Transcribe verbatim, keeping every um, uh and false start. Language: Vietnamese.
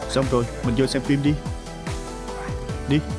Xong rồi, mình vô xem phim đi. Đi.